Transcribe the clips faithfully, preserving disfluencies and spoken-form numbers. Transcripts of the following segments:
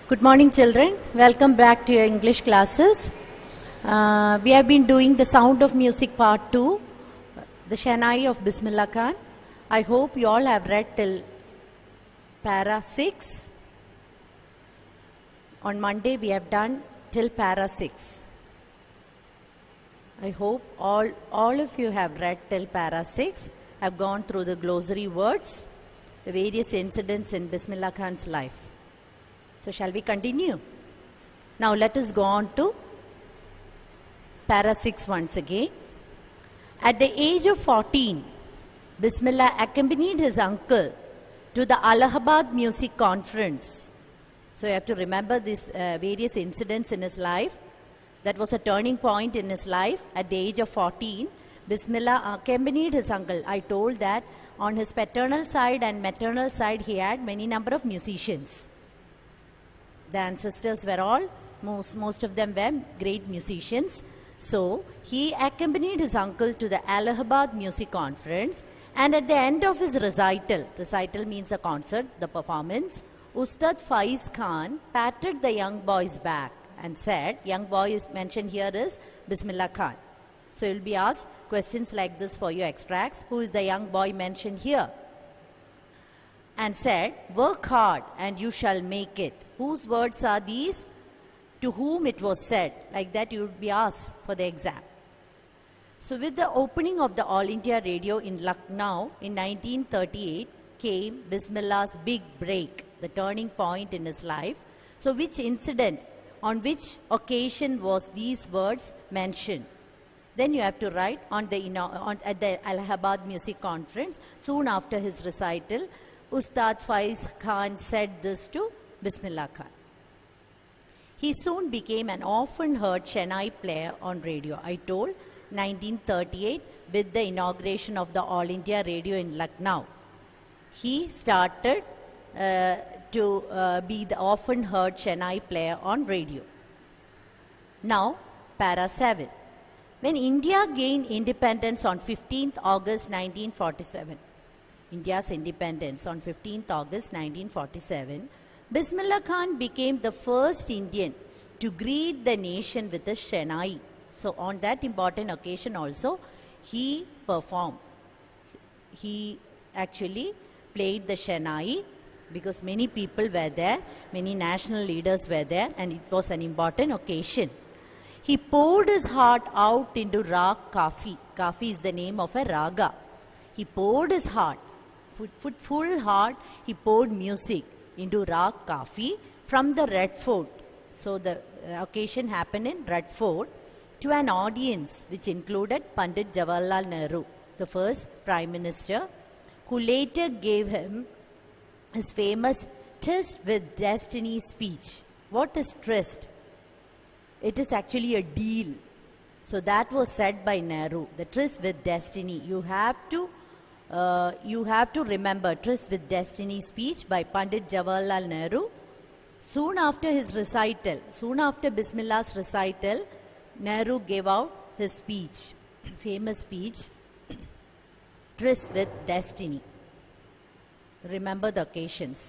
Good morning, children. Welcome back to your English classes. Uh, we have been doing the Sound of Music Part two, the Shehnai of Bismillah Khan. I hope you all have read till Para six. On Monday we have done till Para six. I hope all, all of you have read till Para six, have gone through the glossary words, the various incidents in Bismillah Khan's life. So shall we continue? Now let us go on to Para six once again. At the age of fourteen, Bismillah accompanied his uncle to the Allahabad Music Conference. So you have to remember these uh, various incidents in his life. That was a turning point in his life. At the age of fourteen, Bismillah accompanied his uncle. I told that on his paternal side and maternal side he had many number of musicians. The ancestors were all, most, most of them were great musicians. So he accompanied his uncle to the Allahabad Music Conference, and at the end of his recital, recital means a concert, the performance, Ustad Faiz Khan patted the young boy's back and said, young boy is mentioned here is Bismillah Khan. So you'll be asked questions like this for your extracts. Who is the young boy mentioned here? And said, work hard and you shall make it. Whose words are these? To whom it was said. Like that you would be asked for the exam. So with the opening of the All India Radio in Lucknow in nineteen thirty-eight came Bismillah's big break, the turning point in his life. So which incident, on which occasion was these words mentioned? Then you have to write on the, on, at the Allahabad Music Conference, soon after his recital, Ustad Faiz Khan said this to Bismillah Khan. He soon became an often heard Shehnai player on radio. I told nineteen thirty-eight with the inauguration of the All India Radio in Lucknow. He started uh, to uh, be the often heard Shehnai player on radio. Now, Para seven. When India gained independence on fifteenth August nineteen forty-seven, India's independence on fifteenth August nineteen forty-seven, Bismillah Khan became the first Indian to greet the nation with a Shehnai. So on that important occasion also, he performed. He actually played the Shehnai because many people were there, many national leaders were there, and it was an important occasion. He poured his heart out into Rag Kafi. Kafi is the name of a raga. He poured his heart. With full heart, he poured music into Rag Kafi from the Red Fort. So the uh, occasion happened in Red Fort to an audience which included Pandit Jawaharlal Nehru, the first Prime Minister, who later gave him his famous Tryst with Destiny speech. What is tryst? It is actually a deal. So that was said by Nehru, the Tryst with Destiny. You have to Uh, you have to remember Tryst with Destiny speech by Pandit Jawaharlal Nehru. Soon after his recital, soon after Bismillah's recital, Nehru gave out his speech, famous speech, Tryst with Destiny. Remember the occasions.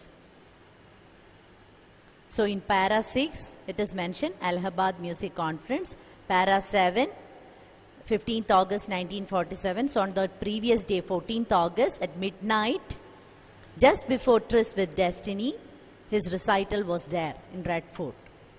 So in Para six, it is mentioned Allahabad Music Conference. Para seven, fifteenth August nineteen forty-seven, so on the previous day, fourteenth August at midnight, just before Tryst with Destiny, his recital was there in Red Fort.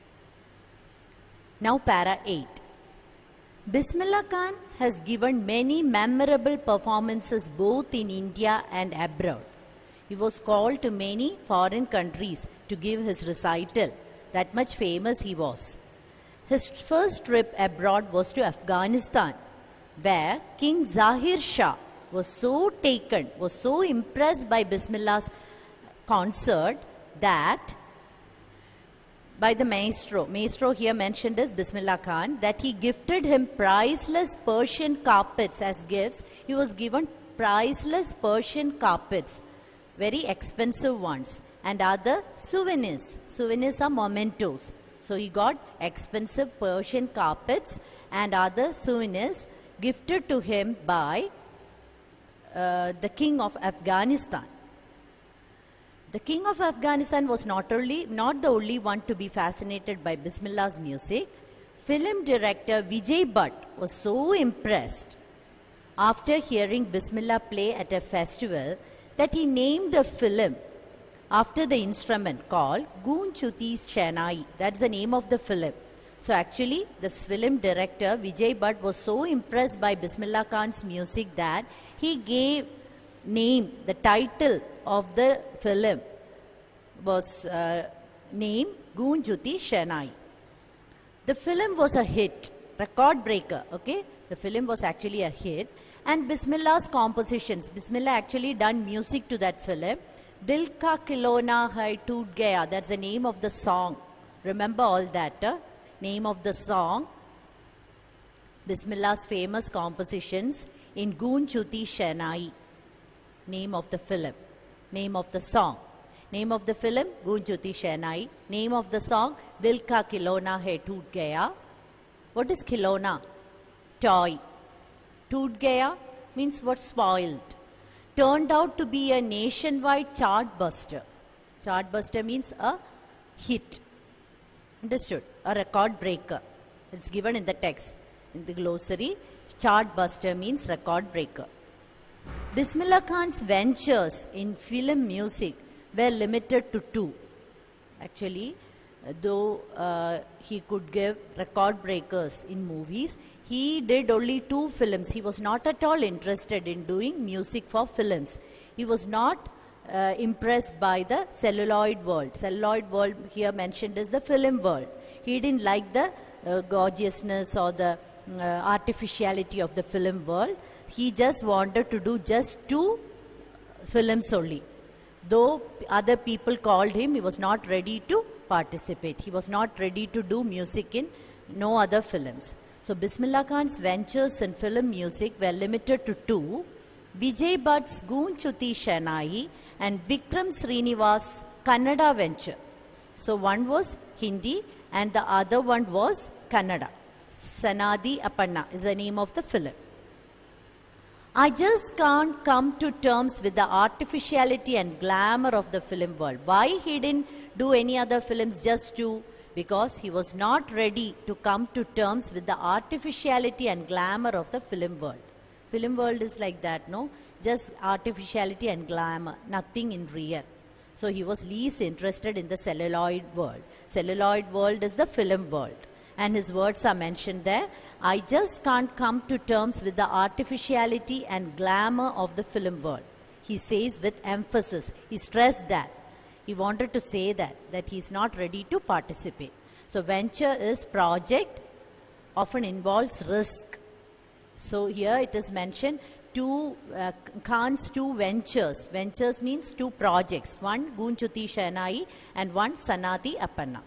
Now Para eight. Bismillah Khan has given many memorable performances both in India and abroad. He was called to many foreign countries to give his recital. That much famous he was. His first trip abroad was to Afghanistan, where King Zahir Shah was so taken, was so impressed by Bismillah's concert that by the maestro, maestro here mentioned is Bismillah Khan, that he gifted him priceless Persian carpets as gifts. He was given priceless Persian carpets, very expensive ones, and other souvenirs. Souvenirs are mementos. So he got expensive Persian carpets and other souvenirs gifted to him by uh, the king of Afghanistan. The king of Afghanistan was not only not the only one to be fascinated by Bismillah's music. Film director Vijay Bhatt was so impressed after hearing Bismillah play at a festival that he named a film after the instrument called Goon Chuti Shehnai. That's the name of the film. So actually, the film director Vijay Bhatt was so impressed by Bismillah Khan's music that he gave name, the title of the film was uh, named Goon Chuti Shehnai. The film was a hit, record breaker, okay? The film was actually a hit. And Bismillah's compositions, Bismillah actually done music to that film. Dil Ka Khilona Hai Toot Gaya, that's the name of the song. Remember all that, uh? Name of the song. Bismillah's famous compositions in Goon Chuti Shehnai. Name of the film. Name of the song. Name of the film, Goon Chuti Shehnai. Name of the song, Dil Ka Khilona Hai Toot Gaya. What is khilona? Toy. Toot Gaya means what? Spoiled. Turned out to be a nationwide chart buster. Chart buster means a hit. Understood? A record breaker. It's given in the text. In the glossary, chart buster means record breaker. Bismillah Khan's ventures in film music were limited to two. Actually, though uh, he could give record breakers in movies, he did only two films. He was not at all interested in doing music for films. He was not uh, impressed by the celluloid world. Celluloid world here mentioned is the film world. He didn't like the uh, gorgeousness or the uh, artificiality of the film world. He just wanted to do just two films only. Though other people called him, he was not ready to participate. He was not ready to do music in no other films. So Bismillah Khan's ventures in film music were limited to two. Vijay Bhatt's Goon Chuti Shehnai and Vikram Srinivas' Kannada venture. So one was Hindi and the other one was Kannada. Sanadi Appanna is the name of the film. I just can't come to terms with the artificiality and glamour of the film world. Why he didn't do any other films, just two? Because he was not ready to come to terms with the artificiality and glamour of the film world. Film world is like that, no? Just artificiality and glamour, nothing in real. So he was least interested in the celluloid world. Celluloid world is the film world. And his words are mentioned there. I just can't come to terms with the artificiality and glamour of the film world. He says with emphasis. He stressed that. He wanted to say that, that he's not ready to participate. So venture is project, often involves risk. So here it is mentioned two, uh, Khan's two ventures. Ventures means two projects. One Goon Chuti Shehnai and one Sanadi Appanna.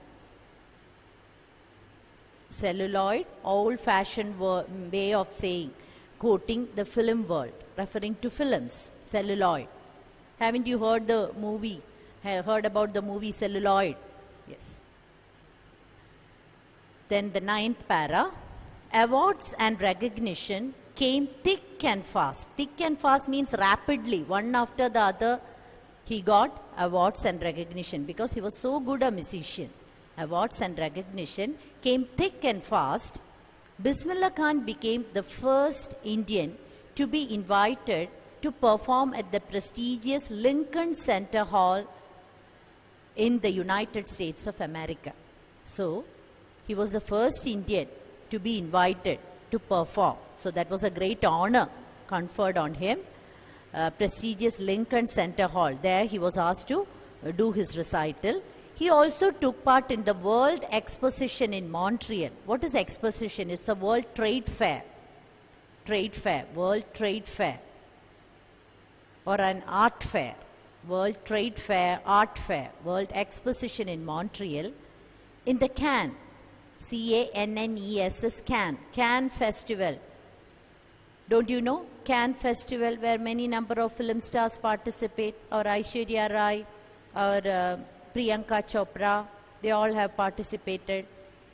Celluloid, old-fashioned way of saying, quoting the film world, referring to films, celluloid. Haven't you heard the movie? Heard about the movie Celluloid? Yes. Then the ninth para. Awards and recognition came thick and fast. Thick and fast means rapidly, one after the other. He got awards and recognition because he was so good a musician. Awards and recognition came thick and fast. Bismillah Khan became the first Indian to be invited to perform at the prestigious Lincoln Center Hall in the United States of America. So, he was the first Indian to be invited to perform. So, that was a great honor conferred on him. Uh, prestigious Lincoln Center Hall. There he was asked to uh, do his recital. He also took part in the World Exposition in Montreal. What is exposition? It's a World Trade Fair. Trade Fair, World Trade Fair. Or an art fair. World Trade Fair, Art Fair, World Exposition in Montreal, in the Cannes, C A N N E S S, Cannes, Cannes Festival. Don't you know? Cannes Festival where many number of film stars participate, or Aishwarya Rai, or uh, Priyanka Chopra, they all have participated.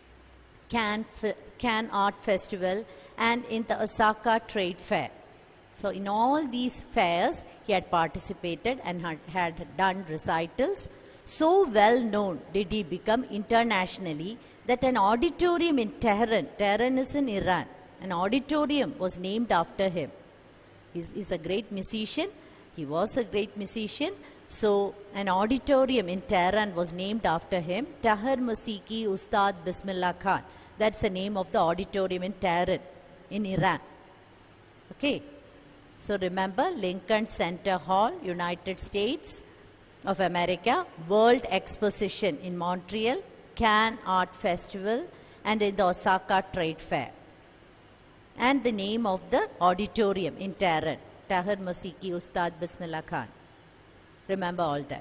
Cannes, Cannes Art Festival and in the Osaka Trade Fair. So in all these fairs, he had participated and had, had done recitals. So well known did he become internationally that an auditorium in Tehran, Tehran is in Iran, an auditorium was named after him. He's, he's a great musician. He was a great musician. So an auditorium in Tehran was named after him. Tahir Musiki Ustad Bismillah Khan. That's the name of the auditorium in Tehran, in Iran. Okay. So remember, Lincoln Center Hall, United States of America, World Exposition in Montreal, Cannes Art Festival, and in the Osaka Trade Fair. And the name of the auditorium in Tehran, Tahir Musiki Ustad Bismillah Khan. Remember all that.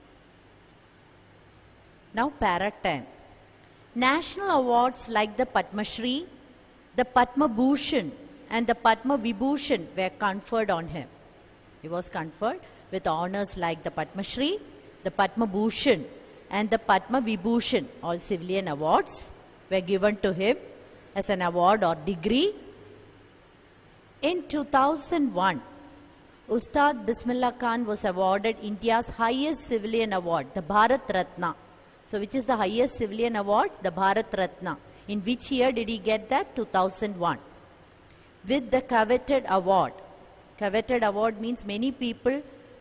Now para ten. National awards like the Padma Shri, the Padma Bhushan, and the Padma Vibhushan were conferred on him. He was conferred with honors like the Padma Shri, the Padma Bhushan, and the Padma Vibhushan, all civilian awards, were given to him as an award or degree. In two thousand one, Ustad Bismillah Khan was awarded India's highest civilian award, the Bharat Ratna. So which is the highest civilian award? The Bharat Ratna. In which year did he get that? two thousand one. With the coveted award. Coveted award means many people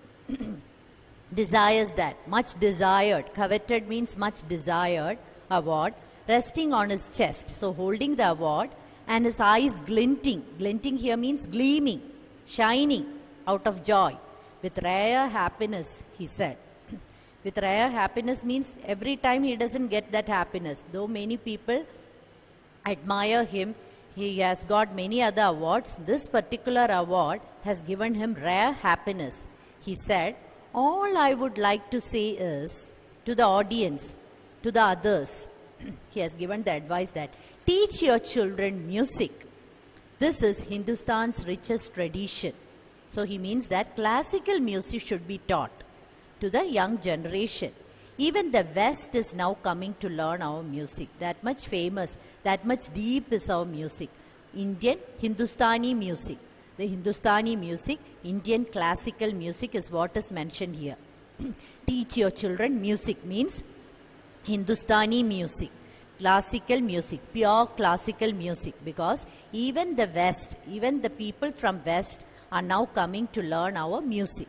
desires that, much desired. Coveted means much desired award, resting on his chest. So holding the award and his eyes glinting. Glinting here means gleaming, shining out of joy. With rare happiness, he said. With rare happiness means every time he doesn't get that happiness. Though many people admire him, he has got many other awards. This particular award has given him rare happiness. He said, all I would like to say is to the audience, to the others, he has given the advice that teach your children music. This is Hindustan's richest tradition. So he means that classical music should be taught to the young generation. Even the West is now coming to learn our music. That much famous, that much deep is our music. Indian Hindustani music. The Hindustani music, Indian classical music is what is mentioned here. Teach your children music means Hindustani music, classical music, pure classical music, because even the West, even the people from West are now coming to learn our music.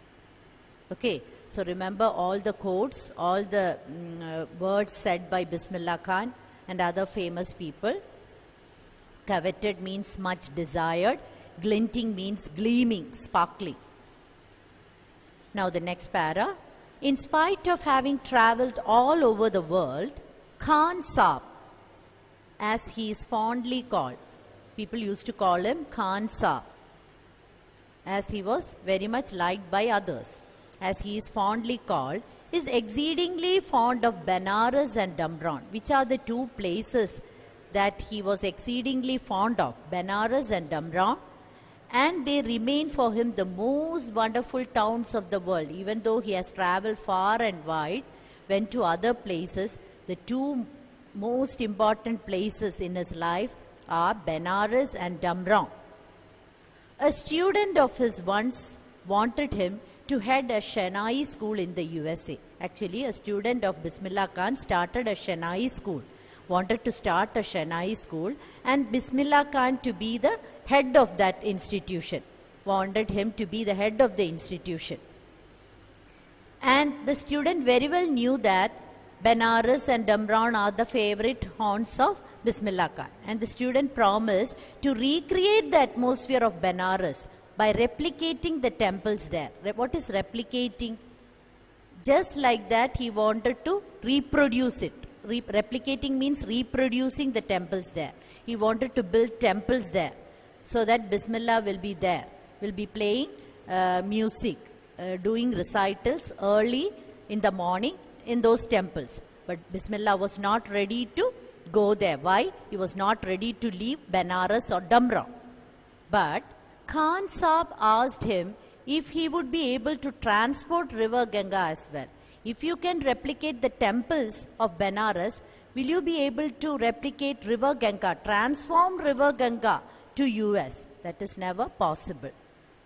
Okay, so remember all the quotes, all the mm, uh, words said by Bismillah Khan and other famous people. Coveted means much desired. Glinting means gleaming, sparkling. Now the next para. In spite of having traveled all over the world, Khan Saab, as he is fondly called, people used to call him Khan Saab, as he was very much liked by others. As he is fondly called, is exceedingly fond of Benares and Damron, which are the two places that he was exceedingly fond of, Benares and Damron, and they remain for him the most wonderful towns of the world. Even though he has traveled far and wide, went to other places, the two most important places in his life are Benares and Damron. A student of his once wanted him to head a Shehnai school in the U S A. Actually, a student of Bismillah Khan started a Shehnai school, wanted to start a Shehnai school, and Bismillah Khan to be the head of that institution, wanted him to be the head of the institution. And the student very well knew that Benares and Damron are the favorite haunts of Bismillah Khan. And the student promised to recreate the atmosphere of Benares by replicating the temples there. What is replicating? Just like that, he wanted to reproduce it. Re replicating means reproducing the temples there. He wanted to build temples there so that Bismillah will be there, will be playing uh, music, uh, doing recitals early in the morning in those temples. But Bismillah was not ready to go there. Why? He was not ready to leave Benares or Damron. But Khan Saab asked him if he would be able to transport river Ganga as well. If you can replicate the temples of Benares, will you be able to replicate river Ganga, transform river Ganga to U S? That is never possible.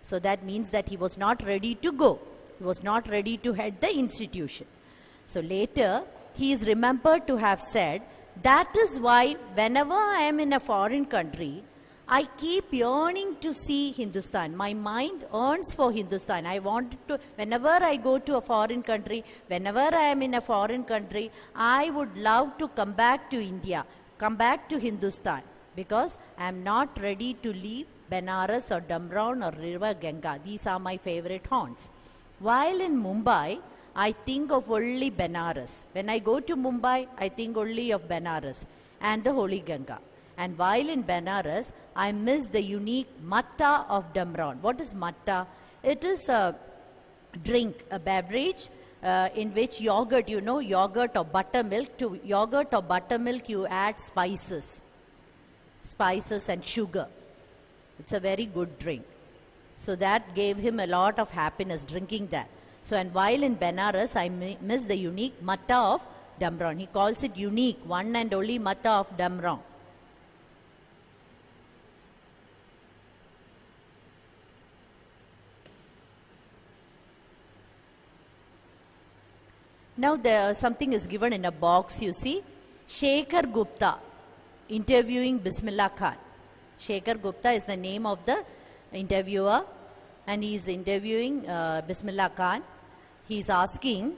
So that means that he was not ready to go. He was not ready to head the institution. So later, he is remembered to have said, that is why whenever I am in a foreign country, I keep yearning to see Hindustan. My mind yearns for Hindustan. I want to, whenever I go to a foreign country, whenever I am in a foreign country, I would love to come back to India, come back to Hindustan, because I am not ready to leave Benares or Damron or River Ganga. These are my favorite haunts. While in Mumbai, I think of only Benares. When I go to Mumbai, I think only of Benares and the Holy Ganga. And while in Benares, I miss the unique matta of Damron. What is matta? It is a drink, a beverage uh, in which yogurt, you know, yogurt or buttermilk. To yogurt or buttermilk, you add spices, spices and sugar. It's a very good drink. So that gave him a lot of happiness drinking that. So, and while in Benares, I miss the unique matta of Damron. He calls it unique, one and only matta of Damron. Now there something is given in a box, you see. Shekhar Gupta interviewing Bismillah Khan. Shekhar Gupta is the name of the interviewer, and he is interviewing uh, Bismillah Khan. He is asking,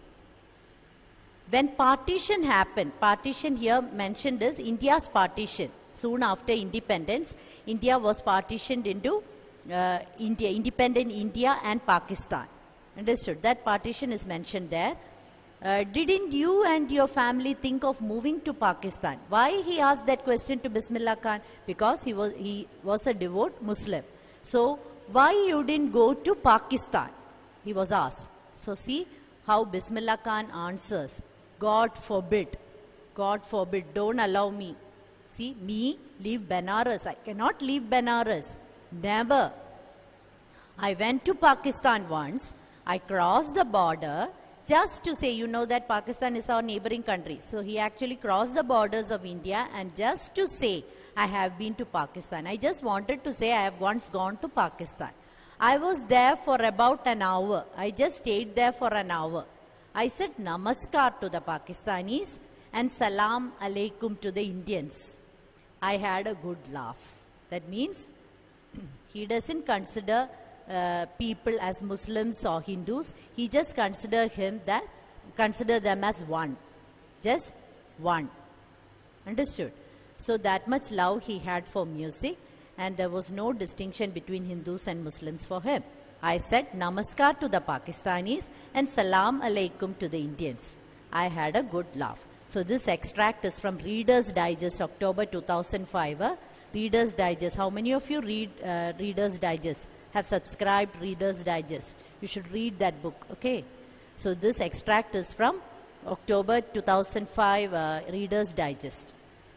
when partition happened, partition here mentioned is India's partition. Soon after independence, India was partitioned into uh, India, independent India and Pakistan. Understood? That partition is mentioned there. Uh, didn't you and your family think of moving to Pakistan? Why he asked that question to Bismillah Khan? Because he was, he was a devout Muslim. So, why you didn't go to Pakistan? He was asked. So, see how Bismillah Khan answers. God forbid. God forbid. Don't allow me. See, me leave Benares. I cannot leave Benares. Never. I went to Pakistan once. I crossed the border. Just to say, you know that Pakistan is our neighboring country. So he actually crossed the borders of India, and just to say, I have been to Pakistan. I just wanted to say I have once gone to Pakistan. I was there for about an hour. I just stayed there for an hour. I said namaskar to the Pakistanis and salam alaikum to the Indians. I had a good laugh. That means he doesn't consider Uh, people as Muslims or Hindus. He just consider him that consider them as one, just one. Understood? So that much love he had for music, and there was no distinction between Hindus and Muslims for him. I said namaskar to the Pakistanis and salam alaikum to the Indians. I had a good laugh. So this extract is from Reader's Digest, October two thousand five. Uh, Reader's Digest. How many of you read uh, Reader's Digest? Have subscribed Reader's Digest? You should read that book, okay? So this extract is from October two thousand five uh, Reader's Digest.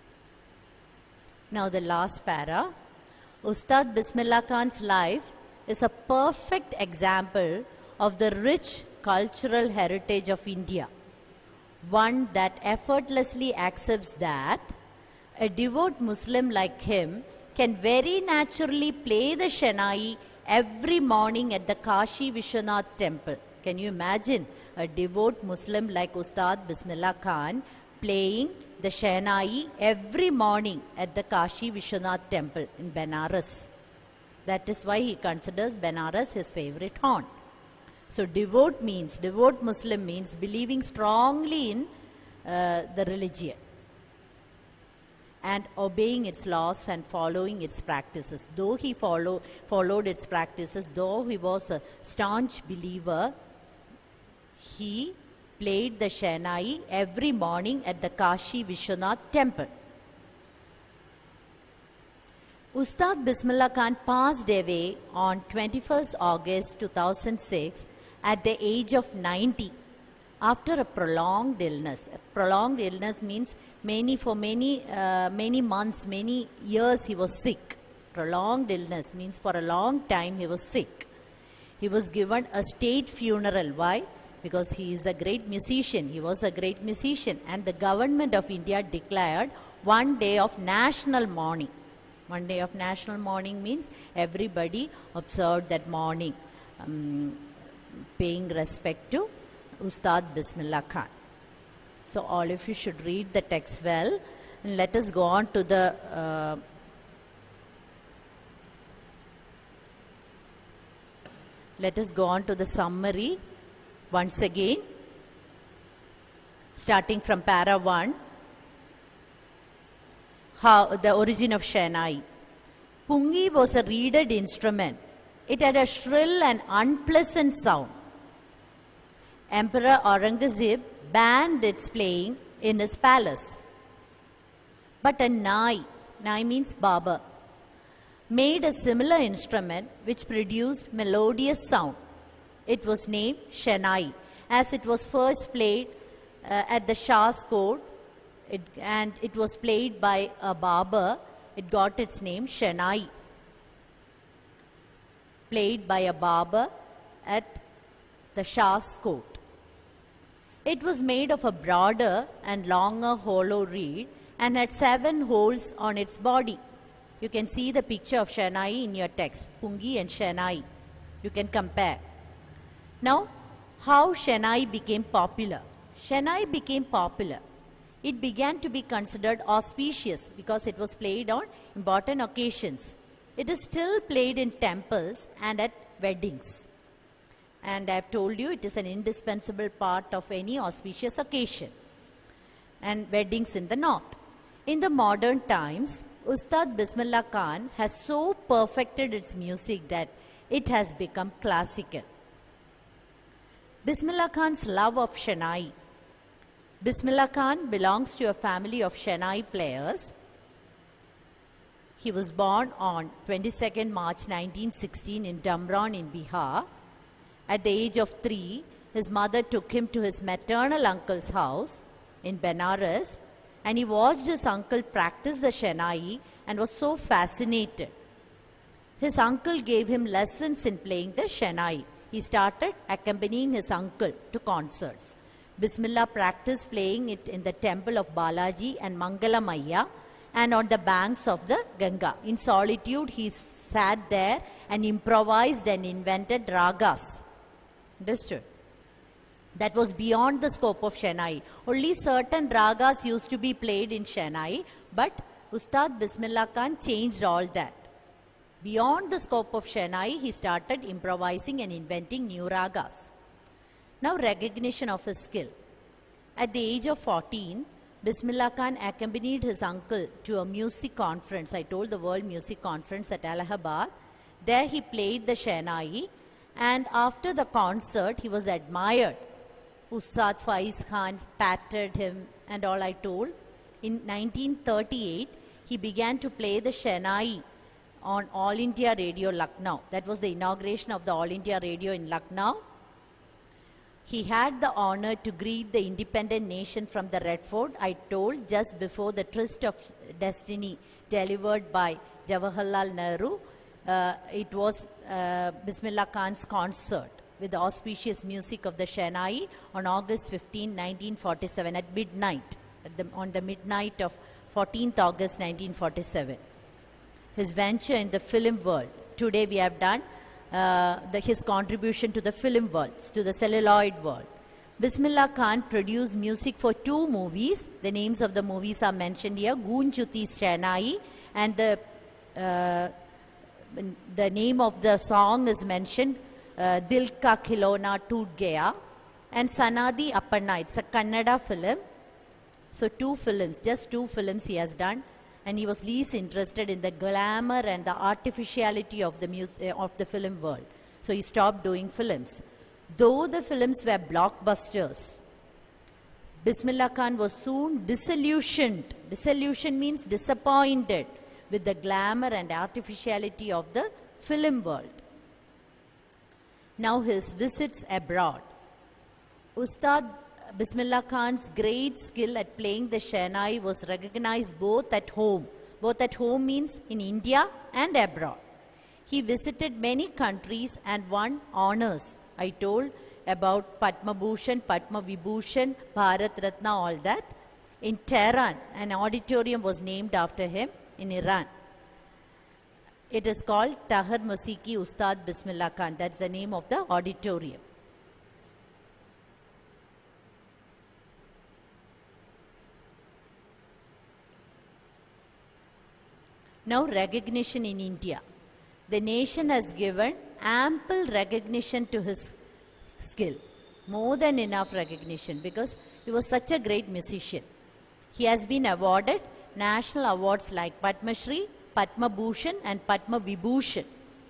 Now the last para. Ustad Bismillah Khan's life is a perfect example of the rich cultural heritage of India. One that effortlessly accepts that a devout Muslim like him can very naturally play the Shehnai every morning at the Kashi Vishwanath temple. Can you imagine a devout Muslim like Ustad Bismillah Khan playing the Shehnai every morning at the Kashi Vishwanath temple in Benares? That is why he considers Benares his favorite haunt. So devout means, devout Muslim means believing strongly in uh, the religion and obeying its laws and following its practices. Though he follow, followed its practices, though he was a staunch believer, he played the Shehnai every morning at the Kashi Vishwanath temple. Ustad Bismillah Khan passed away on twenty-first August two thousand six at the age of ninety after a prolonged illness. A prolonged illness means many for many uh, many months, many years he was sick. Prolonged illness means for a long time he was sick. He was given a state funeral. Why? Because he is a great musician. He was a great musician, and the government of India declared one day of national mourning. One day of national mourning means everybody observed that mourning, um, paying respect to Ustad Bismillah Khan. So all of you should read the text well. And let us go on to the uh, let us go on to the summary once again, starting from para one. How the origin of Shehnai. Pungi was a reeded instrument. It had a shrill and unpleasant sound. Emperor Aurangzeb banned its playing in his palace. But a Nai, Nai means barber, made a similar instrument which produced melodious sound. It was named Shehnai, as it was first played uh, at the Shah's court. It, and it was played by a barber. It got its name Shehnai. Played by a barber at the Shah's court. It was made of a broader and longer hollow reed and had seven holes on its body. You can see the picture of Shehnai in your text, Pungi and Shehnai. You can compare. Now, how Shehnai became popular? Shehnai became popular. It began to be considered auspicious because it was played on important occasions. It is still played in temples and at weddings. And I have told you it is an indispensable part of any auspicious occasion and weddings in the north. In the modern times, Ustad Bismillah Khan has so perfected its music that it has become classical. Bismillah Khan's love of Shehnai. Bismillah Khan belongs to a family of Shehnai players. He was born on twenty-second March nineteen sixteen in Damran in Bihar. At the age of three, his mother took him to his maternal uncle's house in Benares, and he watched his uncle practice the Shehnai and was so fascinated. His uncle gave him lessons in playing the Shehnai. He started accompanying his uncle to concerts. Bismillah practiced playing it in the temple of Balaji and Mangalamaya and on the banks of the Ganga. In solitude, he sat there and improvised and invented ragas. Understood? That was beyond the scope of Shehnai. Only certain ragas used to be played in Shehnai, but Ustad Bismillah Khan changed all that. Beyond the scope of Shehnai, he started improvising and inventing new ragas. Now, recognition of his skill. At the age of fourteen, Bismillah Khan accompanied his uncle to a music conference. I told the World Music Conference at Allahabad. There he played the Shehnai, and after the concert, he was admired. Ustad Faiz Khan patted him and all I told. In nineteen thirty-eight, he began to play the Shehnai on All India Radio Lucknow. That was the inauguration of the All India Radio in Lucknow. He had the honor to greet the independent nation from the Red Fort, I told, just before the Tryst of Destiny delivered by Jawaharlal Nehru. Uh, it was uh, Bismillah Khan's concert with the auspicious music of the Shehnai on August fifteenth, nineteen forty-seven at midnight, at the, on the midnight of fourteenth August nineteen forty-seven. His venture in the film world. Today we have done uh, the, his contribution to the film world, to the celluloid world. Bismillah Khan produced music for two movies. The names of the movies are mentioned here, Goonchuti's Shehnai, and the, uh, the name of the song is mentioned, uh, Dil Ka Khilona Toot Gaya, and Sanadi Appanna. It's a Kannada film. So two films, just two films he has done. And he was least interested in the glamour and the artificiality of the, mus uh, of the film world. So he stopped doing films. Though the films were blockbusters, Bismillah Khan was soon disillusioned. Disillusion means disappointed with the glamour and artificiality of the film world. Now his visits abroad. Ustad Bismillah Khan's great skill at playing the Shehnai was recognized both at home. Both at home means in India and abroad. He visited many countries and won honors. I told about Padma Bhushan, Padma Vibhushan, Bharat Ratna, all that. In Tehran, an auditorium was named after him in Iran. It is called Tahir Musiki Ustad Bismillah Khan. That's the name of the auditorium. Now, recognition in India. The nation has given ample recognition to his skill. More than enough recognition because he was such a great musician. He has been awarded national awards like Padma Shri, Padma Bhushan and Padma Vibhushan.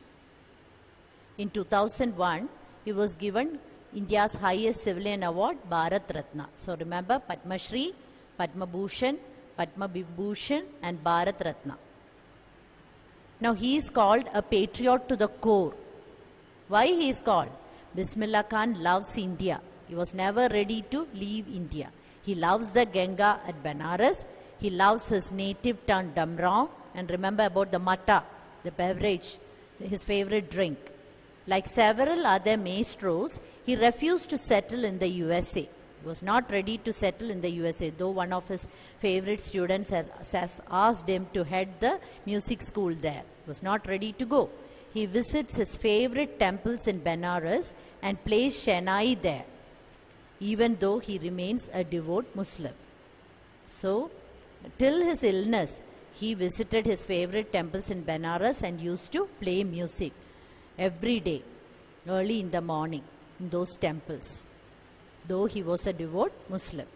In two thousand one, he was given India's highest civilian award, Bharat Ratna. So remember Padma Shri, Padma Bhushan, Padma Vibhushan and Bharat Ratna. Now he is called a patriot to the core. Why he is called? Bismillah Khan loves India. He was never ready to leave India. He loves the Ganga at Banaras. He loves his native town Damrao. And remember about the matta, the beverage, his favorite drink. Like several other maestros, he refused to settle in the U S A. He was not ready to settle in the U S A, though one of his favorite students has asked him to head the music school there. He was not ready to go. He visits his favorite temples in Benares and plays Shehnai there, even though he remains a devout Muslim. So, till his illness, he visited his favorite temples in Benares and used to play music every day, early in the morning, in those temples, though he was a devout Muslim.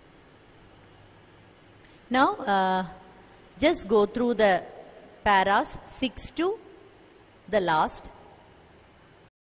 Now, uh, just go through the paras six to the last.